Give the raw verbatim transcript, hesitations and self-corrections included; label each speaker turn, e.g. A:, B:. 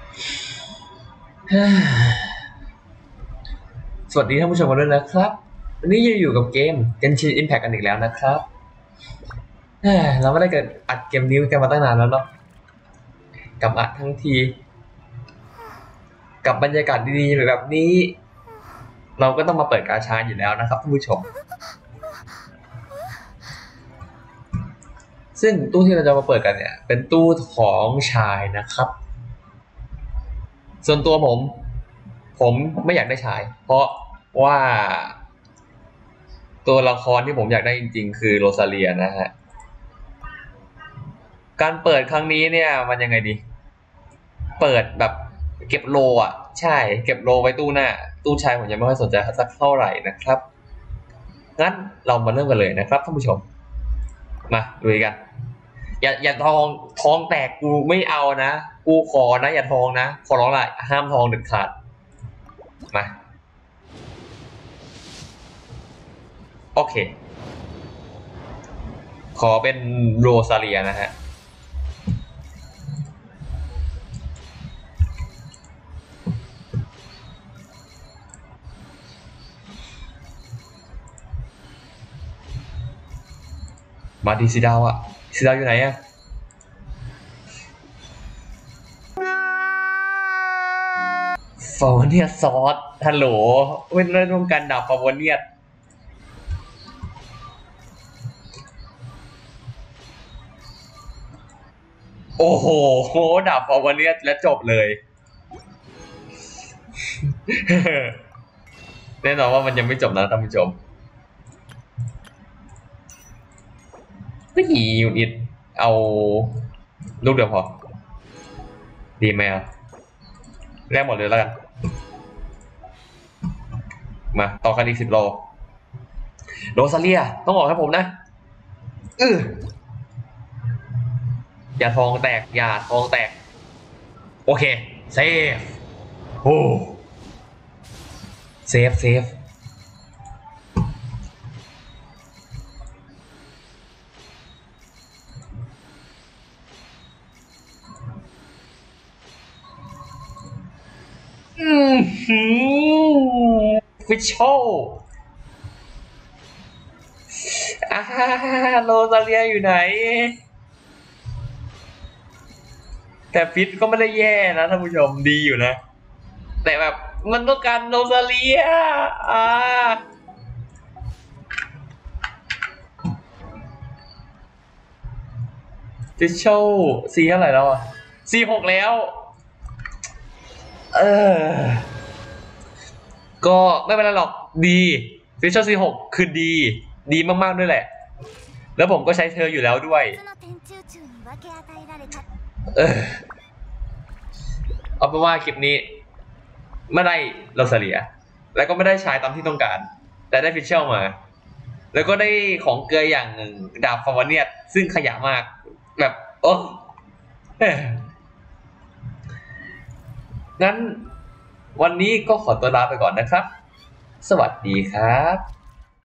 A: สวัสดีท่านผู้ชมกันด้วยนะครับวันนี้อยู่กับเกม Genshin Impact กันอีกแล้วนะครับเราไม่ได้เกิดอัดเกมนี้กันมาตั้งนานแล้วเนาะกับอัดทั้งทีกับบรรยากาศดีๆแบบนี้เราก็ต้องมาเปิดกาชาอยู่แล้วนะครับท่านผู้ชมซึ่งตู้ที่เราจะมาเปิดกันเนี่ยเป็นตู้ของชายนะครับส่วนตัวผมผมไม่อยากได้ชายเพราะว่าตัวละครที่ผมอยากได้จริงๆคือโรซาเลียนะฮะการเปิดครั้งนี้เนี่ยมันยังไงดีเปิดแบบเก็บโลอ่ะใช่เก็บโลไว้ตู้หน้าตู้ชายผมยังไม่ค่อยสนใจสักเท่าไหร่นะครับงั้นเรามาเริ่มกันเลยนะครับท่านผู้ชมมาดูกันอย่าอย่าทองทองแตกกูไม่เอานะกูขอนะอย่าทองนะขอร้องละห้ามทองเด็ดขาดมาโอเคขอเป็นโรซาเลียนะฮะมาดีซีดาวอะซีดาวอยู่ไหนอะฟาวเนียซอสฮัลโหลเว้นเรื่องร่วมกันดาบฟาวเนียโอ้โหดาบฟาวเนียแล้วจบเลยแน่นอนว่ามันยังไม่จบนะท่านผู้ชมไม่หียูนิตเอาลูกเดียวพอดีไหมอ่ะแลกหมดเลยแล้วกันมาต่อกันอีกสิบโลโรซาเลียต้องบอกให้ผมนะเอออย่าทองแตกอย่าทองแตกโอเคเซฟโอ้เซฟเซฟอืมหืมฟิชโชอ่าโรซาเลียอยู่ไหนแต่ฟิตก็ไม่ได้แย่นะท่านผู้ชมดีอยู่นะแต่แบบมันต้องการโรซาเลียอ่าฟิชโชซีเท่าไหร่แล้วอ่ะซีหกแล้วเออก็ไม่เป็นไรหรอกดีฟิชเชอร์ซีหกคือดีดีมากๆด้วยแหละแล้วผมก็ใช้เธออยู่แล้วด้วยเออเอาเป็นว่าคลิปนี้ไม่ได้โรซาเลียแล้วก็ไม่ได้ใช้ตามที่ต้องการแต่ได้ฟิชเชอร์มาแล้วก็ได้ของเกลืออย่างหนึ่งดาบฟาวเนียตซึ่งขยะมากแบบโอ้งั้นวันนี้ก็ขอตัวลาไปก่อนนะครับสวัสดีครับ